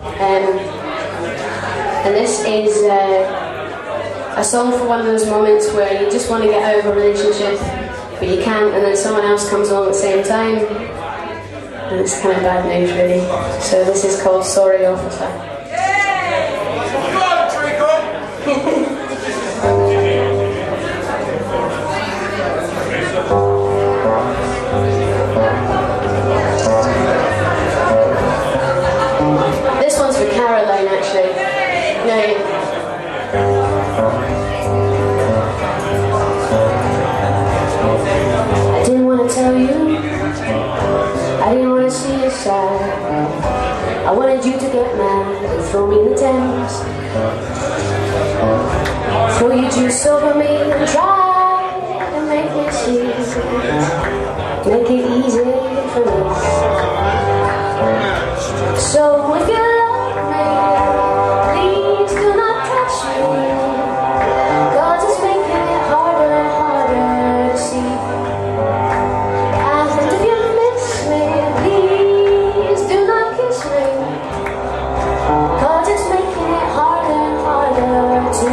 And this is a song for one of those moments where you just want to get out of a relationship, but you can't, and then someone else comes along at the same time, and it's kind of bad news, really. So this is called Sorry Officer. This one's for Caroline, actually. No. I didn't want to tell you, I didn't want to see you sad. I wanted you to get mad and throw me in the Thames, throw your juice over me and try to make me see, make it easy for me. So if you love me, please do not touch me, 'cause it's making it harder and harder to see. And if you miss me, please do not kiss me, 'cause it's making it harder and harder to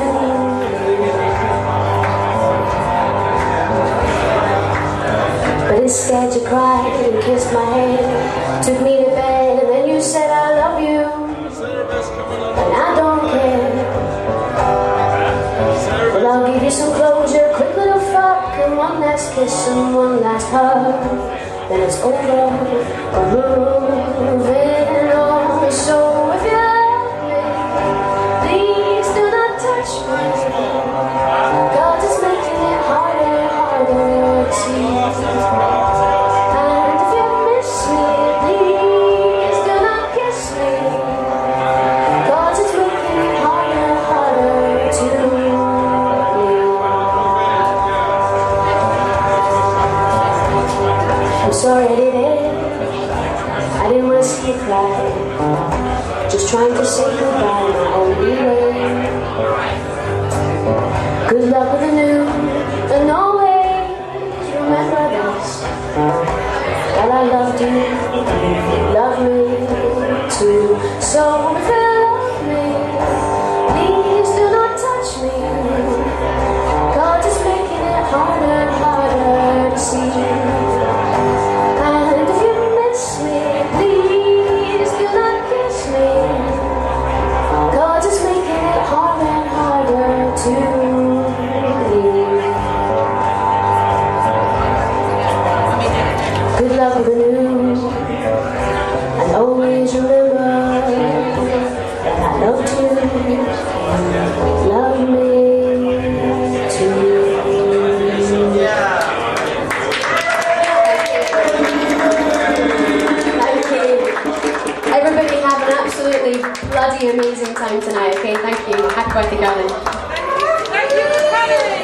leave. But instead you cried and kissed my hand, took me to bed, and then you said I love you, and I don't care. Well, I'll give you some closure, quick little fuck, and one last kiss and one last hug, then it's over, we're moving on. So if you love me, please do not touch me, 'cause it's making it harder and harder to see. And if you miss me, please do not kiss me, 'cause it's making it harder and harder to leave. I'm sorry I did it, I didn't want to see you cry, just trying to say goodbye in my own way. Good luck with the new, and always remember this, that I loved you, you love me too. So if you love me, please do not touch me, 'cause it's making it harder and harder to see. And if you miss me, please do not kiss me, 'cause it's making it harder and harder to leave. Good luck with the news, and always remember that I loved you, love me too. Thank you. Everybody have an absolutely bloody amazing time tonight, okay? Thank you. Happy birthday, Caroline. Thank you.